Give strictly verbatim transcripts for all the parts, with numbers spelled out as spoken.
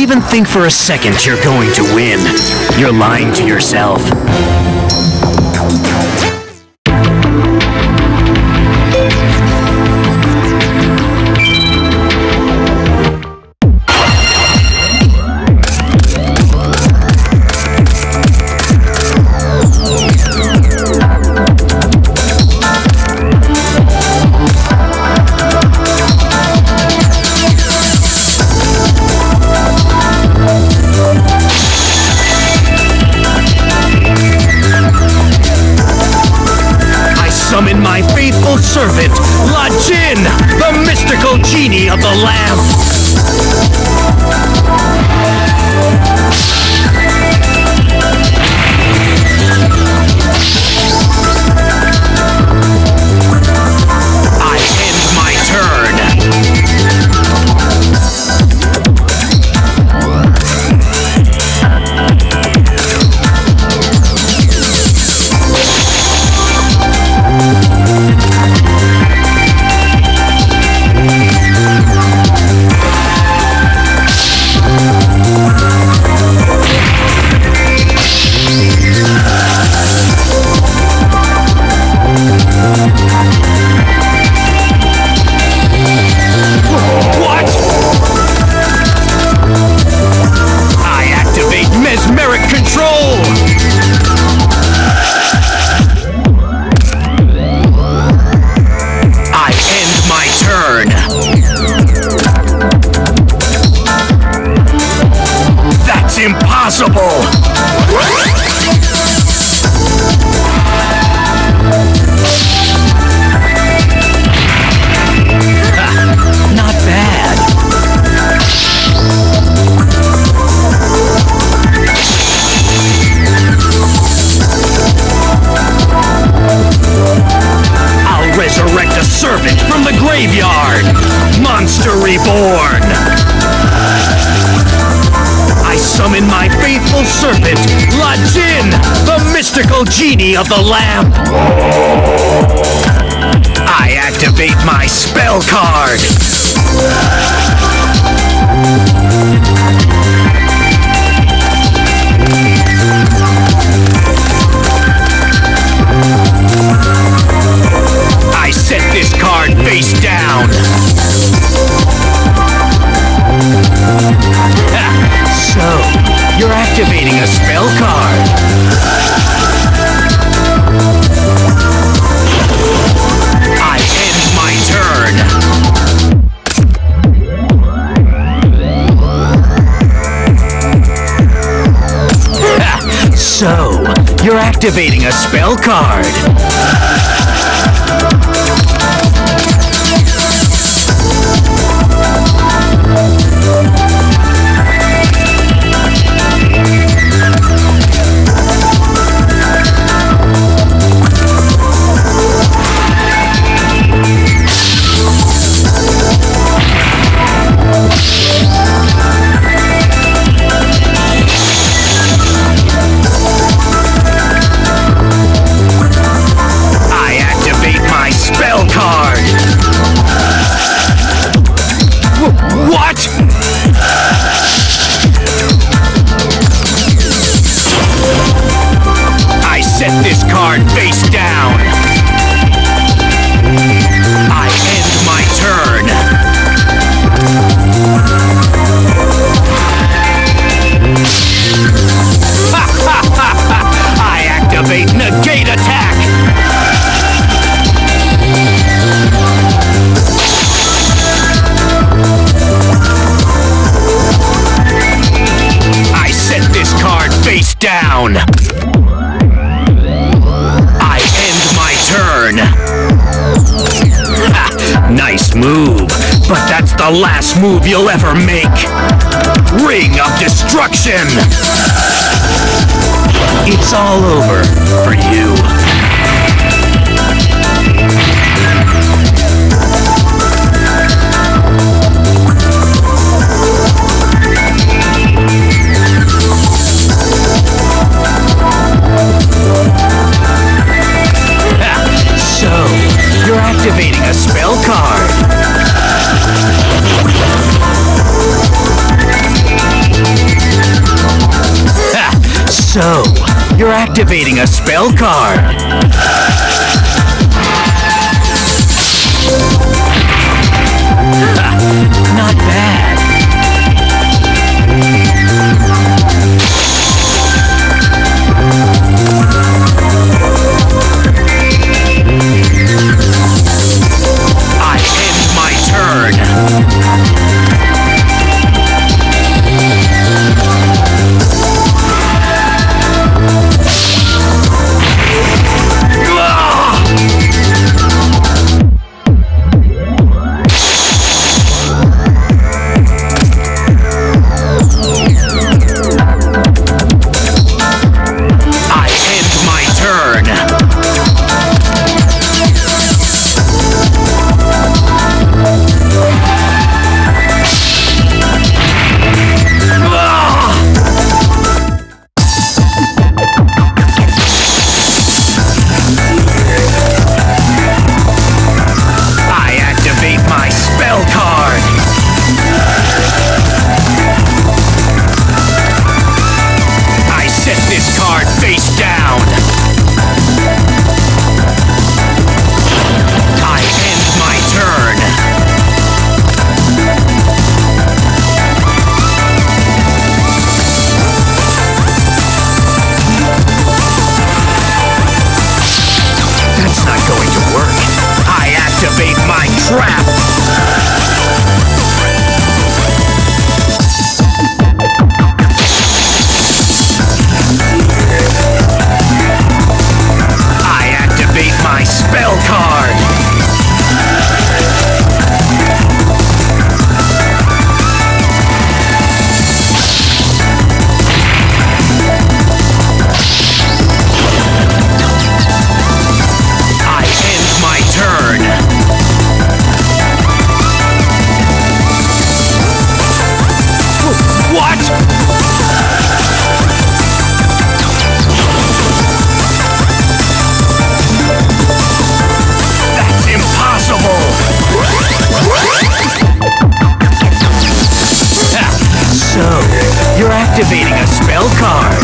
even think for a second you're going to win. You're lying to yourself. Summon my faithful servant, La Jinn, the mystical genie of the lamp. I end my turn. Impossible! Not bad. I'll resurrect a servant from the graveyard! Monster reborn! I summon my faithful servant, La Jinn, the mystical genie of the lamp. I activate my spell card. I set this card face down. So, you're activating a spell card. I end my turn. So, you're activating a spell card. Down. I end my turn. Ha, nice move, but that's the last move you'll ever make. Ring of Destruction. It's all over for you. Activating a spell card. So, you're activating a spell card. Not bad. I end my turn. You're activating a spell card.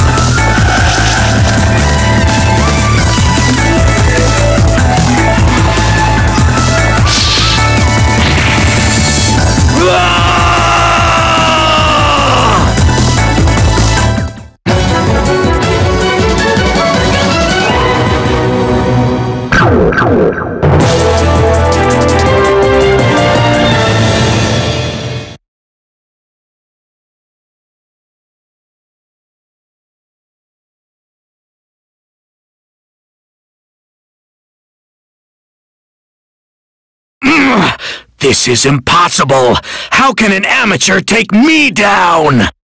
This is impossible! How can an amateur take me down?